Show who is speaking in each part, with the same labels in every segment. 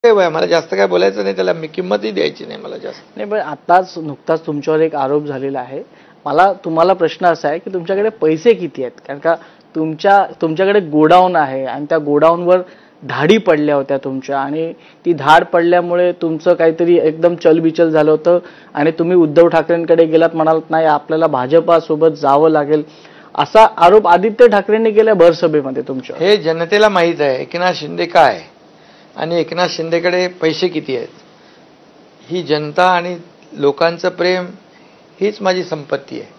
Speaker 1: मला जास्त काय बोलायचं नाही, त्याला मी किंमतही द्यायची नाही मला जास्त.
Speaker 2: नाही, पण नुकताच तुमच्यावर एक आरोप झालेला आहे. मला तुम्हाला प्रश्न असा आहे की तुमच्याकडे पैसे किती आहेत? कारण का तुमच्याकडे गोडाऊन आहे आणि त्या गोडाऊनवर धाडी पडल्या होत्या तुमच्या, आणि ती धाड पडल्यामुळे तुमचं काहीतरी एकदम चलबिचल झालं होतं आणि तुम्ही उद्धव ठाकरेंकडे गेलात, म्हणालात नाही आपल्याला भाजपासोबत जावं लागेल, असा आरोप आदित्य ठाकरेंनी केला भरसभेमध्ये तुमच्या.
Speaker 1: हे जनतेला माहीत आहे एकनाथ शिंदे काय आणि एकनाथ शिंदेकडे पैसे किती आहेत. ही जनता आणि लोकांचं प्रेम हीच माझी संपत्ती आहे.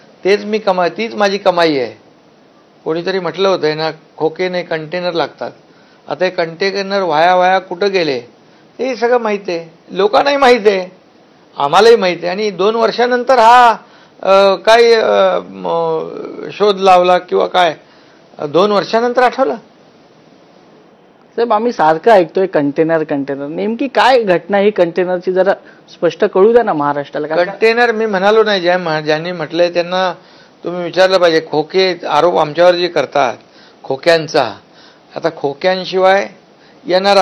Speaker 1: तीच माझी कमाई आहे. कोणीतरी म्हटलं होतं ना, खोकेने कंटेनर लागतात. आता हे कंटेनर वाया कुठं गेले हे सगळं माहीत आहे, लोकांनाही माहीत आहे, आम्हालाही माहीत आहे. आणि 2 वर्षानंतर हा काय शोध लावला किंवा काय 2 वर्षानंतर आठवलं.
Speaker 2: साहेब, आम्ही सारखं ऐकतोय कंटेनर. नेमकी काय घटना ही कंटेनरची जरा स्पष्ट कळू द्या ना महाराष्ट्राला.
Speaker 1: कंटेनर मी म्हणालो नाही, ज्यांनी म्हटलंय त्यांना तुम्ही विचारलं पाहिजे. खोके आरोप आमच्यावर जे करतात खोक्यांचा, आता खोक्यांशिवाय यांना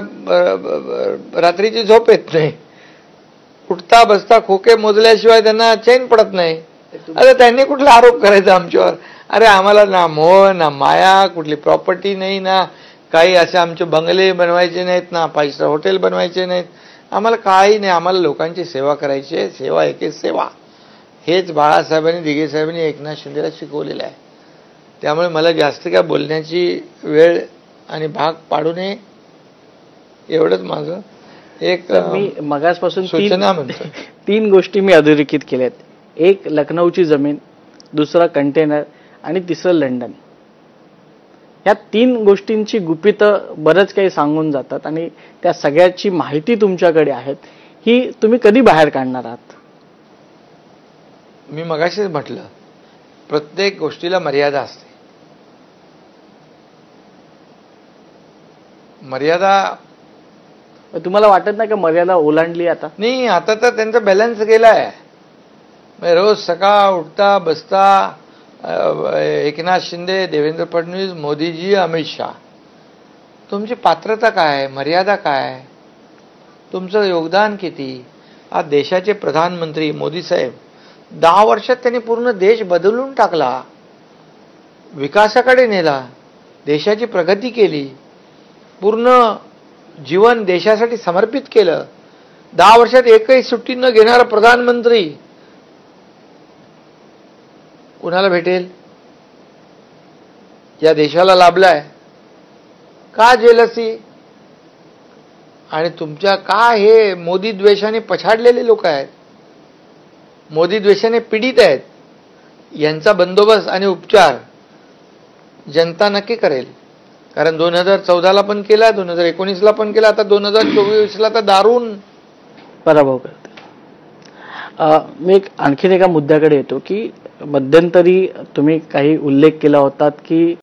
Speaker 1: रात्रीची झोप येत नाही. उठता बसता खोके मोजल्याशिवाय त्यांना चैन पडत नाही. अरे त्यांनी कुठला आरोप करायचा आमच्यावर? अरे आम्हाला ना मोह ना माया, कुठली प्रॉपर्टी नाही, ना काही असे आमचे बंगले बनवायचे नाहीत, ना 5 स्टार हॉटेल बनवायचे नाहीत, आम्हाला काही नाही. आम्हाला लोकांची सेवा करायची आहे. सेवा एके सेवा, हेच बाळासाहेबांनी दिघे साहेबांनी एकनाथ शिंदेला शिकवलेलं आहे. त्यामुळे मला जास्त काय बोलण्याची वेळ आणि भाग पाडू नये एवढंच माझं एक
Speaker 2: मी मगासपासून
Speaker 1: सूचना म्हणतो.
Speaker 2: 3 गोष्टी मी अधोरेखित केल्यात. एक लखनौची जमीन, दुसरा कंटेनर आणि तिसरं लंडन. या 3 गोष्टींची गुपितं बरंच काही सांगून जातात आणि त्या सगळ्याची माहिती तुमच्याकडे आहेत. ही तुम्ही कधी बाहेर काढणार आहात?
Speaker 1: मी मगाशीच म्हटलं, प्रत्येक गोष्टीला मर्यादा असते. मर्यादा
Speaker 2: तुम्हाला वाटत नाही का मर्यादा ओलांडली आता?
Speaker 1: नाही, आता तर त्यांचा बॅलन्स गेलाय. रोज सकाळ उठता बसता एकनाथ शिंदे, देवेंद्र फडणवीस, मोदीजी, अमित शहा. तुमची पात्रता काय, मर्यादा काय, तुमचं योगदान किती? आज देशाचे प्रधानमंत्री मोदी साहेब 10 वर्षात त्यांनी पूर्ण देश बदलून टाकला, विकासाकडे नेला, देशाची प्रगती केली, पूर्ण जीवन देशासाठी समर्पित केलं. 10 वर्षात एकही सुट्टी न घेणारा प्रधानमंत्री कुणाला भेटेल? या देशाला लाभलाय का? जेलसी आणि तुमच्या का हे मोदी द्वेषाने पछाडलेले लोक आहेत, मोदी द्वेषाने पीडित आहेत. यांचा बंदोबस्त आणि उपचार जनता नक्की करेल. कारण 2014ला पण केला, 2019ला पण केला, आता 2024ला तर दारुण
Speaker 2: पराभव करते. मी आणखीन एका मुद्द्याकडे येतो की मध्यंतरी तुम्ही काही उल्लेख केला होता की